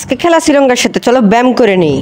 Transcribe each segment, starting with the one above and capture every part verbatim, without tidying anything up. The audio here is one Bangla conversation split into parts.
আজকে খেলা শ্রীলঙ্কার সাথে, চলো ব্যায়াম করে নিই।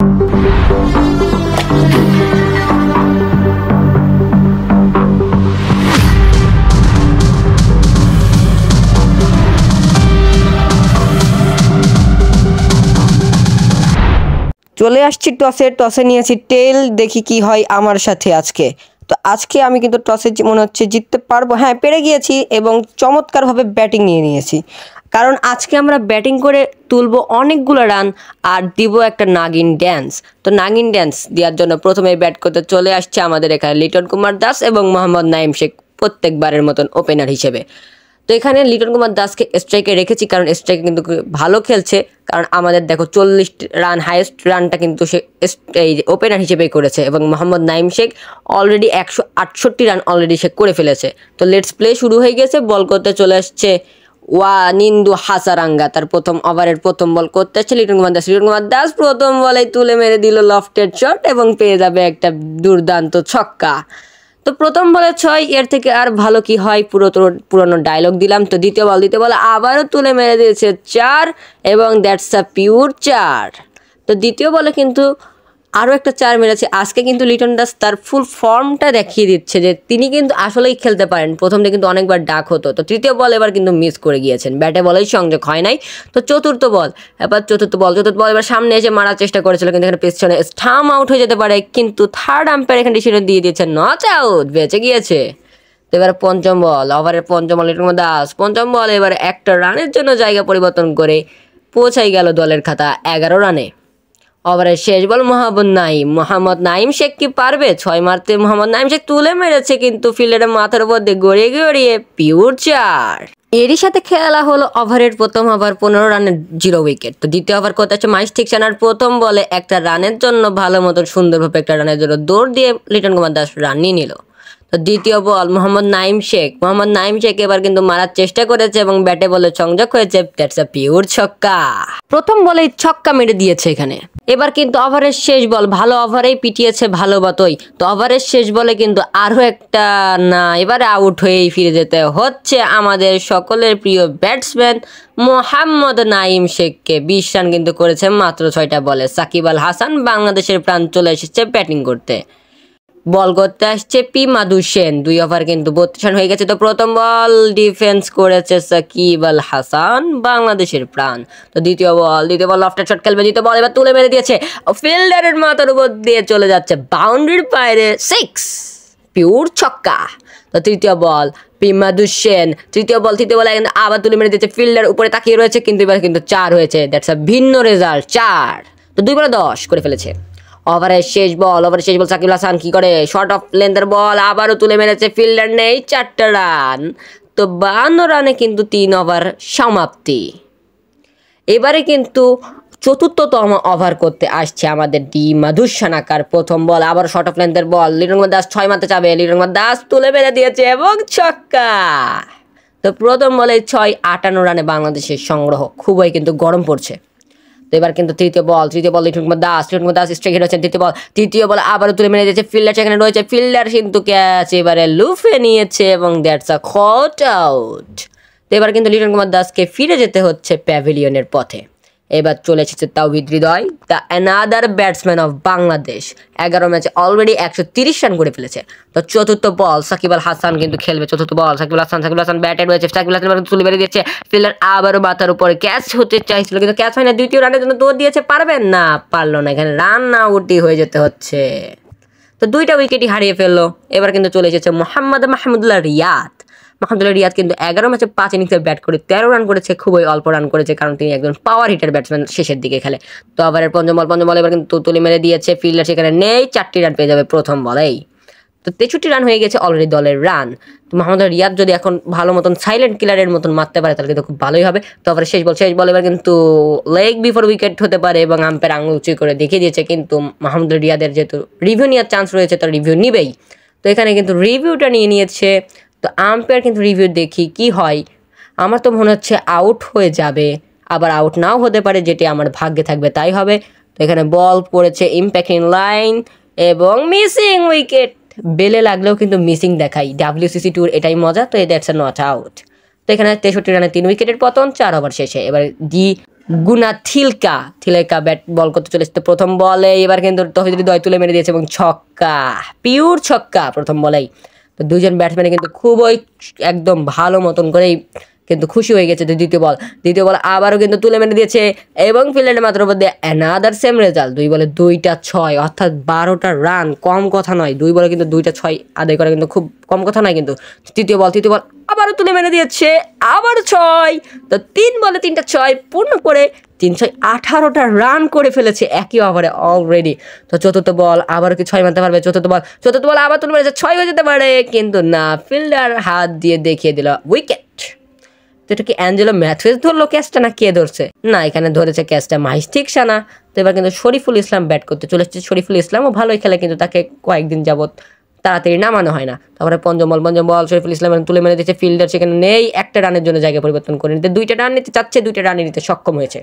চলে আসছি টসে টসে নিয়েছি টেল, দেখি কি হয় আমার সাথে আজকে। তো আজকে আমি কিন্তু টসে মনে হচ্ছে জিততে পারবো, হ্যাঁ পেরে গিয়েছি এবং চমৎকারভাবে ব্যাটিং নিয়ে নিয়েছি, কারণ আজকে আমরা ব্যাটিং করে তুলবো অনেকগুলো রান আর দিব একটা নাগিন ড্যান্স। তো নাগিন ড্যান্স দেওয়ার জন্য প্রথমে ব্যাট করতে চলে আসছে আমাদের এখানে লিটন কুমার দাস এবং মোহাম্মদ নাইম শেখ, প্রত্যেকবারের মতন ওপেনার হিসেবে। তো এখানে লিটন কুমার দাসকে স্ট্রাইকে রেখেছি, কারণ স্ট্রাইকে কিন্তু ভালো খেলছে, কারণ আমাদের দেখো চল্লিশ রান হাইয়েস্ট রানটা কিন্তু সে এই ওপেনার হিসেবেই করেছে এবং মোহাম্মদ নাইম শেখ অলরেডি একশো আটষট্টি রান অলরেডি সে করে ফেলেছে। তো লেটস প্লে শুরু হয়ে গেছে, বল করতে চলে আসছে ওয়ানিন্দু হাসারাঙ্গা, তার প্রথম ওভারের প্রথম বল করতে আসছে লিটন কুমার দাস। লিটন কুমার দাস প্রথম বলেই তুলে মেরে দিল লফটেড শট এবং পেয়ে যাবে একটা দুর্দান্ত ছক্কা। তো প্রথম বলে ছয়, এর থেকে আর ভালো কি হয়, পুরো পুরোনো ডায়লগ দিলাম। তো দ্বিতীয় বল দ্বিতীয় বলে আবারও তুলে মেরে দিয়েছে চার এবং দ্যাটস আ পিওর চার। তো দ্বিতীয় বলে কিন্তু আরও একটা চার মেরেছে। আজকে কিন্তু লিটন দাস তার ফুল ফর্মটা দেখিয়ে দিচ্ছে যে তিনি কিন্তু আসলেই খেলতে পারেন। প্রথম দিকে কিন্তু অনেকবার ডাক হতো, তো তৃতীয় বল এবার কিন্তু মিস করে গিয়েছেন, ব্যাটে বলেই সংযোগ হয় নাই। তো চতুর্থ বল এবার চতুর্থ বল চতুর্থ বল এবার সামনে এসে মারার চেষ্টা করেছিল, কিন্তু এখানে পেছনে স্টাম্প আউট হয়ে যেতে পারে, কিন্তু থার্ড আম্পায়ার এখানে ডিসিশন দিয়ে দিয়েছে নট আউট, বেঁচে গিয়েছে। তো এবার পঞ্চম বল, ওভারের পঞ্চম বল লিটন কুমার দাস পঞ্চম বল এবার একটা রানের জন্য জায়গা পরিবর্তন করে পৌঁছাই গেল দলের খাতা এগারো রানে। ওভারের শেষ বল মোহাম্মদ নাইম মোহাম্মদ নাইম শেখ কি পারবে ছয় মারতে? মোহাম্মদ নাইম শেখ তুলে মেরেছে, কিন্তু ফিল্ডারের মাথার উপর দিয়ে গড়িয়ে গড়িয়ে পিওর চার। এরই সাথে খেলা হলো ওভারের প্রথম ওভার, পনেরো রানের জিরো উইকেট। তো দ্বিতীয় ওভার করতে হচ্ছে মাইস ঠিকসানার প্রথম বলে একটা রানের জন্য ভালো মতো সুন্দরভাবে একটা রানের জন্য দৌড় দিয়ে লিটন কুমার দাস রান নিয়ে নিল। তো দ্বিতীয় বল মোহাম্মদ নাইম শেখ মোহাম্মদ নাইম শেখ এবার কিন্তু মারার চেষ্টা করেছে এবং ব্যাটে বলে সংযোগ হয়েছে, দ্যাটস আ পিওর ছক্কা। প্রথম বলেই ছক্কা মেরে দিয়েছে এখানে। এবার কিন্তু ওভারের শেষ বল, ভালো ওভারেই পিটিয়েছে ভালো মতোই। তো ওভারের শেষ বলে কিন্তু আরও একটা না, এবারে আউট হয়েই ফিরে যেতে হচ্ছে আমাদের সকলের প্রিয় ব্যাটসম্যান মোহাম্মদ নাইম শেখকে। বিশ রান কিন্তু করেছে মাত্র ছয়টা বলে। সাকিব আল হাসান বাংলাদেশের প্রাণ চলে এসেছে ব্যাটিং করতে, বল করতে আসছে পি মাধু সেন। দুই ওভার কিন্তু বত্রিশ রান হয়ে গেছে। তো প্রথম বল ডিফেন্স করেছে সাকিব আল হাসান বাংলাদেশের প্রাণ। তো দ্বিতীয় বল দ্বিতীয় বল লফটেড শট খেলবে, দ্বিতীয় বল এবার তুলে মেরে দিয়েছে, ফিল্ডারের মাথার উপর দিয়ে চলে যাচ্ছে বাউন্ডারির বাইরে, সিক্স, পিওর ছক্কা। তো তৃতীয় বল পি মাধু সেন তৃতীয় বল তৃতীয় বল আবার তুলে মেরে দিয়েছে, ফিল্ডার উপরে তাকিয়ে রয়েছে, কিন্তু এবার কিন্তু চার হয়েছে, দ্যাটস আ ভিন্ন রেজাল্ট, চার। তো দুই বলে দশ করে ফেলেছে। ওভারের শেষ বল ওভারের শেষ বল সাকিব আল হাসান কি করে, শর্ট অফ লেন্থের বল আবারও তুলে মেরেছে, ফিল্ডার নেই, চারটা রান। তো বান্ন রানে কিন্তু তিন ওভার সমাপ্তি। এবারে কিন্তু চতুর্থতম ওভার করতে আসছে আমাদের ডি মাধুসানাকার। প্রথম বল আবার শর্ট অফ লেন্থের বল, লিটন কুমার দাস ছয় মারতে চাবে, লিটন কুমার দাস তুলে মেরে দিয়েছে এবং ছক্কা। তো প্রথম বলে ছয়, আটান্ন রানে বাংলাদেশের সংগ্রহ, খুবই কিন্তু গরম পড়ছে। তো এবার কিন্তু তৃতীয় বল তৃতীয় ball Liton Kumar Das Liton Kumar Das strike hit হচ্ছেন, তৃতীয় বল তৃতীয় বল আবারও তুলে মেরে দিয়েছে, ফিল্ডার সেখানে রয়েছে, ফিল্ডার কিন্তু ক্যাচ এবারে লুফে নিয়েছে এবং দ্যাটস আ কট আউট। তো এবার কিন্তু লিটন কুমার দাসকে ফিরে যেতে হচ্ছে প্যাভিলিয়নের পথে। এবার চলে এসেছে Towhid Hridoy, the another batsman of Bangladesh. এগারো ম্যাচে অলরেডি একশো তিরিশ রান করে ফেলেছে। তো চতুর্থ বল সাকিব আল হাসান কিন্তু খেলবে, চতুর্থ বল সাকিব আল হাসান সাকিব আল হাসান ব্যাটে রয়েছে, সাকিব আল হাসান তুলে বেরিয়ে দিচ্ছে, ফিল্ডার আবারও মাথার উপরে ক্যাচ হতে চাইছিল, কিন্তু ক্যাচ হয় না, দ্বিতীয় রানের জন্য দৌড় দিয়েছে, পারবেন না, পারলো না, এখানে রান আউটই হয়ে যেতে হচ্ছে। তো দুইটা উইকেটই হারিয়ে ফেললো। এবার কিন্তু চলে এসেছে মোহাম্মদ মাহমুদুল্লাহ রিয়াদ। মাহমুদুল্লাহ রিয়াদ কিন্তু এগারো ম্যাচে পাঁচ ইনিংসে ব্যাট করে তেরো রান করেছে, খুবই অল্প রান করেছে, কারণ তিনি একজন পাওয়ার হিটার ব্যাটসম্যান, শেষের দিকে খেলে। তো ওভারের পঞ্চম বল পঞ্চম বল এবার কিন্তু তুলে মেরে দিয়েছে, ফিল্ডার সেখানে নেই, চারটি রান পেয়ে যাবে প্রথম বলেই। তো তেষট্টি রান হয়ে গেছে অলরেডি দলের রান। তো মাহমুদুল্লাহ রিয়াদ যদি এখন ভালো মতন সাইলেন্ট কিলারের মতন মারতে পারে তাহলে কিন্তু খুব ভালোই হবে। তো ওভারের শেষ বল শেষ বল এবার কিন্তু লেগ বিফোর উইকেট হতে পারে এবং আম্পায়ার আঙুল উঁচু করে দেখিয়ে দিয়েছে, কিন্তু মাহমুদুল্লাহ রিয়াদের যেহেতু রিভিউ নেওয়ার চান্স রয়েছে তার রিভিউ নিবেই। তো এখানে কিন্তু রিভিউটা নিয়ে নিয়েছে। তো আম্পায়ার কিন্তু রিভিউ দেখি কি হয়, আমার তো মনে হচ্ছে আউট হয়ে যাবে, আবার আউট নাও হতে পারে, যেটি আমার ভাগ্যে থাকবে তাই হবে। তো এখানে বল পড়েছে ইম্প্যাক্ট ইন লাইন এবং মিসিং উইকেট, বেলে লাগলেও কিন্তু মিসিং দেখাই, ডাব্লিউসিসি ট্যুর এটাই মজা। তো দ্যাটস আ নট আউট। তো এখানে তেষট্টি রানে তিন উইকেটের পতন, চার ওভার শেষে। এবার ডি গুনা থিলকা থিলেকা ব্যাট বল করতে চলে এসেছে প্রথম বলে। এবার কিন্তু তহিদ হৃদয় তুলে মেরে দিয়েছে এবং ছক্কা, পিওর ছক্কা প্রথম বলেই। তো দুইজন ব্যাটসম্যান কিন্তু খুবই একদম ভালো মতন করেই কিন্তু খুশি হয়ে গেছে। দ্বিতীয় বল দ্বিতীয় বল আবারও কিন্তু তুলে মেরে দিয়েছে এবং ফিল্ডারের মাত্র উপর দিয়ে অ্যানাদার সেম রেজাল্ট, দুই বলে দুইটা ছয়, অর্থাৎ বারোটা রান, কম কথা নয়। দুই বলে কিন্তু দুইটা ছয় আদায় করা কিন্তু খুব কম কথা নয় কিন্তু। তৃতীয় বল তৃতীয় বল আবারও তুলে মেরে দিয়েছে, আবার ছয়। তো তিন বলে তিনটা ছয় পূর্ণ করে তিন ছয় আঠারোটা রান করে ফেলেছে একই ওভারে অলরেডি। তো চতুর্থ বল আবারও কি ছয় মারতে পারবে? চতুর্থ বল চতুর্থ বল আবার তুলে মেরেছে, ছয় হয়ে যেতে পারে, কিন্তু না, ফিল্ডার হাত দিয়ে দেখিয়ে দিল উইকেট। তো এটা কি অ্যাঞ্জেলো ম্যাথুয়েজ ধরলো ক্যাচটা, না কে ধরছে? না, এখানে ধরেছে ক্যাচটা মাহিস থিকসানা। তো এবার কিন্তু শরীফুল ইসলাম ব্যাট করতে চলে এসেছে। শরীফুল ইসলামও ভালোই খেলে, কিন্তু তাকে কয়েকদিন যাবত তাড়াতাড়ি নামানো হয় না। তারপরে পঞ্চম বল পঞ্চম বল শরীফুল ইসলাম তুলে মেরে দিয়েছে, ফিল্ডার সেখানে নেই, একটা রানের জন্য জায়গা পরিবর্তন করে নিতে, দুইটা রান নিতে চাচ্ছে, দুইটা রান নিতে সক্ষম হয়েছে।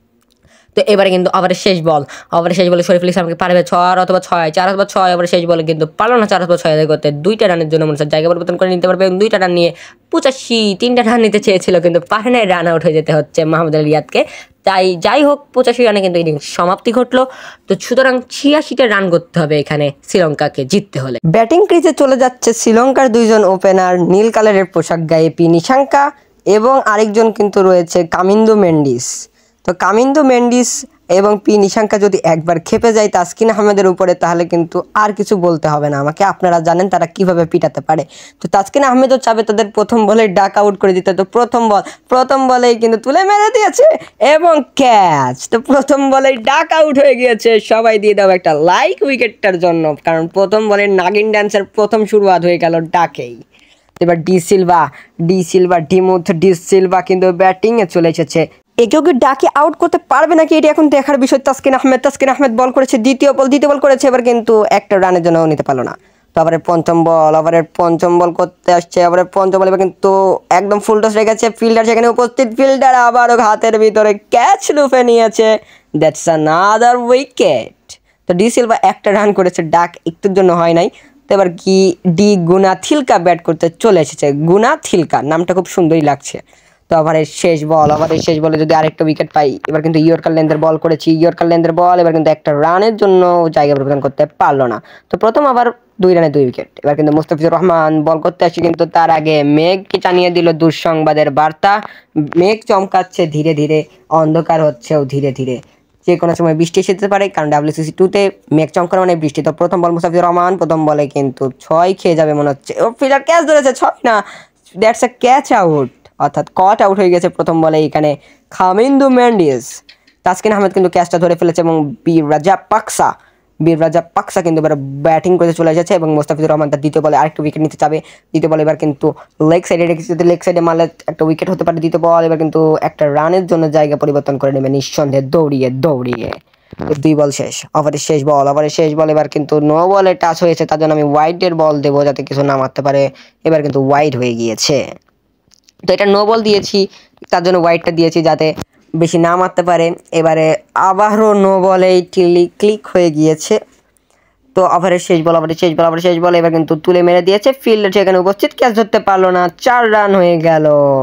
তো এবারে কিন্তু ওভারের শেষ বল ওভারের শেষ বলে শরীফুল ইসলামকে পারবে ছয় অথবা ছয়, চার অথবা ছয়, ওভারের শেষ বলে কিন্তু পারলো না চার অথবা ছয় আদায় করতে, দুইটা রানের জন্য মনে হচ্ছে জায়গা পরিবর্তন করে নিতে পারবে এবং দুইটা রান নিয়ে পঁচাশি, তিনটা রান নিতে চেয়েছিল কিন্তু পারে নাই, রান আউট হয়ে যেতে হচ্ছে মাহমুদ আলী রিয়াদকে। তাই যাই হোক পঁচাশি রানে কিন্তু ইনিংস সমাপ্তি ঘটলো। তো সুতরাং ছিয়াশিটা রান করতে হবে এখানে শ্রীলঙ্কাকে জিততে হলে। ব্যাটিং ক্রিজে চলে যাচ্ছে শ্রীলঙ্কার দুইজন ওপেনার, নীল কালারের পোশাক গায়ে পি নিশাঙ্কা এবং আরেকজন কিন্তু রয়েছে কামিন্দু মেন্ডিস। তো কামিন্দু মেন্ডিস এবং পি নিশাঙ্কা যদি একবার খেপে যায় তাসকিন আহমেদের উপরে, তাহলে কিন্তু আর কিছু বলতে হবে না আমাকে, আপনারা জানেন তারা কিভাবে পিটাতে পারে। তো তাসকিন আহমেদও চাবে তাদের প্রথম বলে ডাক আউট করে দিতে। তো প্রথম বল প্রথম বলেই কিন্তু তুলে মেরে দিয়েছে এবং ক্যাচ। তো প্রথম বলেই ডাক আউট হয়ে গিয়েছে। সবাই দিয়ে দাও একটা লাইক উইকেটটার জন্য, কারণ প্রথম বলের নাগিন ড্যান্সের প্রথম শুরুয়াত হয়ে গেল ডাকেই। এবার ডি সিলভা ডি সিলভা ডিমুথ ডি সিলভা কিন্তু ব্যাটিংয়ে চলে এসেছে। একেও কি ডাকে আউট করতে পারবে নাকি, এটি এখন দেখার বিষয়। তাসকিন আহমেদ তাসকিন আহমেদ বল করেছে, দ্বিতীয় বল দ্বিতীয় বল করেছে, এবার কিন্তু একটা রানের জন্য নিতে পারলো না। তো আবার পঞ্চম বল ওভারের পঞ্চম বল করতে আসছে, আবার পঞ্চম বল এবার কিন্তু একদম ফুল টস রেখেছে, ফিল্ডার সেখানে উপস্থিত, ফিল্ডার আবারও হাতের ভিতরে ক্যাচ লুফে নিয়েছে, দ্যাটস আনাদার উইকেট। তো ডি সিলভা একটা রান করেছে, ডাক একটুর জন্য হয় নাই। তো এবার কি ডি গুনা থিলকা ব্যাট করতে চলে এসেছে, গুনা থিলকা নামটা খুব সুন্দরই লাগছে। তো ওভারের শেষ বল ওভারের শেষ বলে যদি আরেকটা উইকেট পাই, এবার কিন্তু ইয়র্কার লেন্থের বল করেছি, ইয়র্কার লেন্থের বল এবার কিন্তু একটা রানের জন্য জায়গা পরিবর্তন করতে পারলো না। তো প্রথম আবার দুই রানে দুই উইকেট। এবার কিন্তু মুস্তাফিজুর রহমান বল করতে আসছে, কিন্তু তার আগে মেঘকে জানিয়ে দিল দুঃসংবাদের বার্তা। মেঘ চমকাচ্ছে ধীরে ধীরে, অন্ধকার হচ্ছেও ধীরে ধীরে, যে কোনো সময় বৃষ্টি এসে যেতে পারে, কারণ ডাব্লিউসিসি টুতে মেঘ চমকানো মানে বৃষ্টি। তো প্রথম বল মুস্তাফিজুর রহমান প্রথম বলে কিন্তু ছয় খেয়ে যাবে মনে হচ্ছে, ও ফিল্ডার ক্যাচ ধরেছে, ছয় না, দ্যাটস এ ক্যাচ আউট, অর্থাৎ কট আউট হয়ে গেছে প্রথম বলে এখানে কামিন্দু মেন্ডিস। তাসকিন আহমেদ কিন্তু ক্যাচটা ধরে ফেলেছে এবং বীর রাজা পাকসা বীর রাজা পাকসা কিন্তু এবার ব্যাটিং করতে চলে এসেছে এবং মুস্তাফিজুর রহমান তার দ্বিতীয় বলে আরেকটা উইকেট নিতে চাবে। দ্বিতীয় বল এবার কিন্তু লেগ সাইডে রেখেছে, যদি লেগ সাইডে মারলে একটা উইকেট হতে পারে। দ্বিতীয় বল এবার কিন্তু একটা রানের জন্য জায়গা পরিবর্তন করে নেবে নিঃসন্দেহে, দৌড়িয়ে দৌড়িয়ে। দুই বল শেষ ওভারের শেষ বল ওভারের শেষ বল এবার কিন্তু নো বলে টাচ হয়েছে, তার জন্য আমি ওয়াইডের বল দেবো যাতে কিছু না মারতে পারে। এবার কিন্তু ওয়াইড হয়ে গিয়েছে, তো এটা নো বল দিয়েছি, তার জন্য ওয়াইডটা দিয়েছি যাতে বেশি না মারতে পারে। এবারে আবারও নো বলেই ক্লিক ক্লিক হয়ে গিয়েছে। তো ওভারের শেষ বল ওভারের শেষ বল ওভারের শেষ বল এবার কিন্তু তুলে মেরে দিয়েছে, ফিল্ডার সেখানে উপস্থিত, ক্যাচ ধরতে পারলো না, চার রান হয়ে গেল।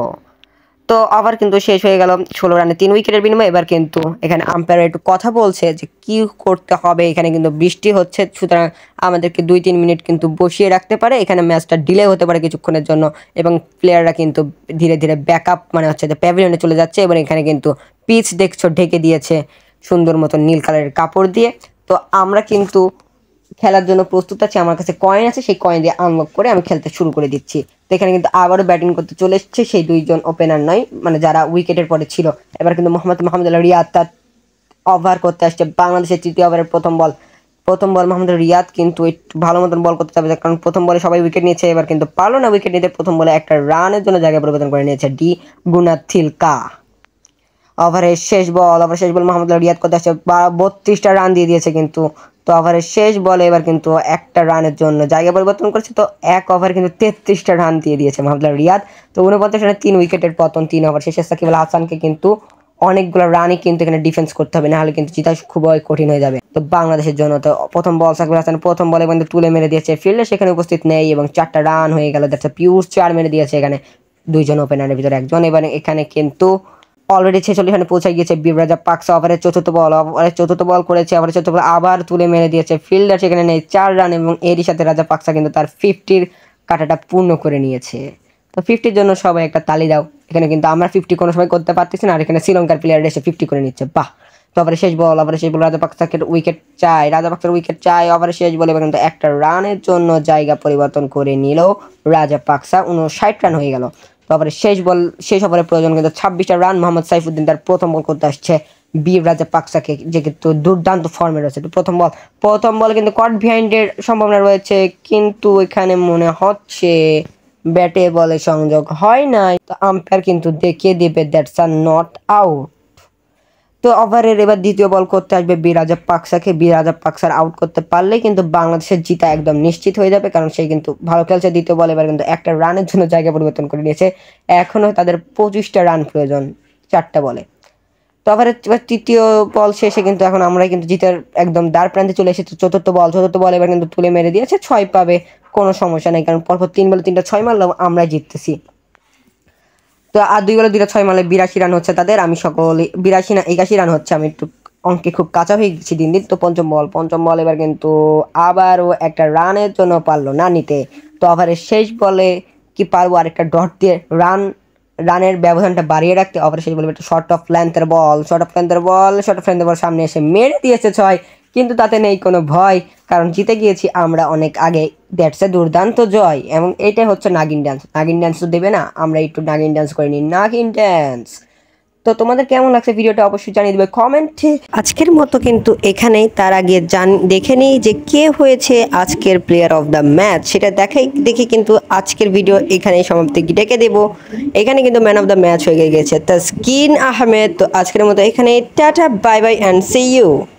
তো ওভার কিন্তু শেষ হয়ে গেল ষোলো রানে তিন উইকেটের বিনিময়ে। এবার কিন্তু এখানে আম্পায়ার একটু কথা বলছে যে কি করতে হবে, এখানে কিন্তু বৃষ্টি হচ্ছে, সুতরাং আমাদেরকে দুই তিন মিনিট কিন্তু বসিয়ে রাখতে পারে, এখানে ম্যাচটা ডিলে হতে পারে কিছুক্ষণের জন্য, এবং প্লেয়াররা কিন্তু ধীরে ধীরে ব্যাকআপ মানে হচ্ছে যে প্যাভিলিয়নে চলে যাচ্ছে। এবং এখানে কিন্তু পিচ দেখছো ঢেকে দিয়েছে সুন্দর মতো নীল কালারের কাপড় দিয়ে। তো আমরা কিন্তু খেলার জন্য প্রস্তুত আছি, আমার কাছে কয়েন আছে, সেই কয়েন দিয়ে আনলক করে আমি খেলতে শুরু করে দিচ্ছি। তো এখানে কিন্তু আবারও ব্যাটিং করতে চলে এসছে সেই দুইজন ওপেনার নয়, মানে যারা উইকেটের পরে ছিল। এবার কিন্তু মোহাম্মদ মাহমুদ আলী রিয়াদ তার ওভার করতে আসছে, বাংলাদেশের তৃতীয় ওভারের প্রথম বল প্রথম বল মোহাম্মদ রিয়াদ কিন্তু একটু ভালো মতন বল করতে হবে, কারণ প্রথম বলে সবাই উইকেট নিয়েছে, এবার কিন্তু পারলো না উইকেট নিতে, প্রথম বলে একটা রানের জন্য জায়গা পরিবর্তন করে নিয়েছে ডি গুনা থিলকা। ওভারের শেষ বল ওভার শেষ বল মোহাম্মদ রিয়াদ করতে আসছে, বত্রিশটা রান দিয়ে দিয়েছে কিন্তু। তো ওভারের শেষ বলে এবার কিন্তু একটা রানের জন্য জায়গা পরিবর্তন করেছে, তো এক ওভার কিন্তু তেত্রিশটা রান দিয়ে দিয়েছে মোহাম্মদ রিয়াদ। তো উনপঞ্চাশ রানে তিন উইকেটের পতন, তিন ওভার শেষে সাকিব আল হাসানকে কিন্তু অনেকগুলো রানই কিন্তু এখানে ডিফেন্স করতে হবে, নাহলে কিন্তু জিতা খুবই কঠিন হয়ে যাবে তো বাংলাদেশের জন্য। তো প্রথম বল সাকিব আল হাসান প্রথম বলে কিন্তু তুলে মেরে দিয়েছে, ফিল্ডে সেখানে উপস্থিত নেই এবং চারটা রান হয়ে গেল, দ্যাটস পিউর চার মেরে দিয়েছে এখানে দুইজন ওপেনারের ভিতরে একজন। এবার এখানে কিন্তু অলরেডি ছেচল্লিশ রানে পৌঁছে গিয়েছে বীররাজা পাকসা। ওভারের চতুর্থ বল, ওভারের চতুর্থ বল করেছে, ওভারের চতুর্থ বল আবার তুলে মেরে দিয়েছে, ফিল্ডার সেখানে নেই, চার রান, এবং এরই সাথে রাজা পাকসা কিন্তু তার ফিফটির কাটাটা পূর্ণ করে নিয়েছে। তো ফিফটির জন্য সবাই একটা তালি দাও। এখানে কিন্তু আমরা ফিফটি কোনো সময় করতে পারতেছি না, আর এখানে শ্রীলঙ্কার প্লেয়ার এসে ফিফটি করে নিচ্ছে, বাহ। তো ওভারের শেষ বল, ওভারের শেষ বল রাজা পাকসাকে উইকেট চাই, রাজা পাকসার উইকেট চাই, ওভারের শেষ বলে এবার কিন্তু একটা রানের জন্য জায়গা পরিবর্তন করে নিল রাজা পাকসা, উনষাট রান হয়ে গেল। তো ওভারের শেষ বল, শেষ ওভারের প্রয়োজন কিন্তু ছাব্বিশটা রান। মোহাম্মদ সাইফুদ্দিন তার প্রথম বল করতে আসছে বীররাজা পাকসাকে, যে কিন্তু দুর্দান্ত ফর্মে রয়েছে। তো প্রথম বল, প্রথম বল কিন্তু কট বিহাইন্ডের সম্ভাবনা রয়েছে, কিন্তু এখানে মনে হচ্ছে ব্যাটে বলে সংযোগ হয় নাই। তো আম্পায়ার কিন্তু দেখিয়ে দিবে দ্যাটস আ নট আউট। তো ওভারের এবার দ্বিতীয় বল করতে আসবে বীররাজা পাকসাকে, বীররাজা পাকসার আউট করতে পারলেই কিন্তু বাংলাদেশের জিতা একদম নিশ্চিত হয়ে যাবে, কারণ সে কিন্তু ভালো খেলছে। দ্বিতীয় বল এবার কিন্তু একটা রানের জন্য জায়গা পরিবর্তন করে নিয়েছে, এখনও তাদের পঁচিশটা রান প্রয়োজন চারটা বলে। তো ওভারের তৃতীয় বল শেষে কিন্তু এখন আমরাই কিন্তু জিতার একদম দ্বার প্রান্তে চলে এসেছি। চতুর্থ বল, চতুর্থ বল এবার কিন্তু তুলে মেরে দিয়েছে, ছয় পাবে, কোনো সমস্যা নেই, কারণ পরপর তিন বলে তিনটা ছয় মারলেও আমরাই জিততেছি। তো আর দুই বলে দুইটা ছয় মারলে বিরাশি রান হচ্ছে তাদের, আমি সকলে বিরাশি না একাশি রান হচ্ছে, আমি একটু অঙ্কে খুব কাঁচা হয়ে গেছি দিন দিন। তো পঞ্চম বল, পঞ্চম বল এবার কিন্তু আবারও একটা রানের জন্য পারলো না নিতে। তো ওভারের শেষ বলে কি পারবো আরেকটা ডট দিয়ে রান রানের ব্যবধানটা বাড়িয়ে রাখতে। ওভারের শেষ বলে একটা শর্ট অফ লেন্থের বল, শর্ট অফ লেন্থের বল, শর্ট অফ লেন্থের বল সামনে এসে মেরে দিয়েছে ছয়, কিন্তু তাতে নেই কোনো ভয়, কারণ জিতে গিয়েছি আমরা অনেক আগে। দ্যাটস এ দুর্দান্ত জয়, এবং এইটাই হচ্ছে নাগিন ডান্স। নাগিন ডান্স তো দেবে না, আমরা একটু নাগিন ডান্স করে নিই, নাগিন ডান্স। তো তোমাদের কেমন লাগছে ভিডিওটা অবশ্যই জানিয়ে দেবে কমেন্টে। আজকের মতো কিন্তু এখানেই, তার আগে জান দেখে নিই যে কে হয়েছে আজকের প্লেয়ার অফ দ্য ম্যাচ, সেটা দেখাই দেখি কিন্তু আজকের ভিডিও এখানেই সমাপ্তি ডেকে দেবো। এখানে কিন্তু ম্যান অফ দ্য ম্যাচ হয়ে গেছে তাসকিন আহমেদ। তো আজকের মতো এখানে tata, bye bye and see you.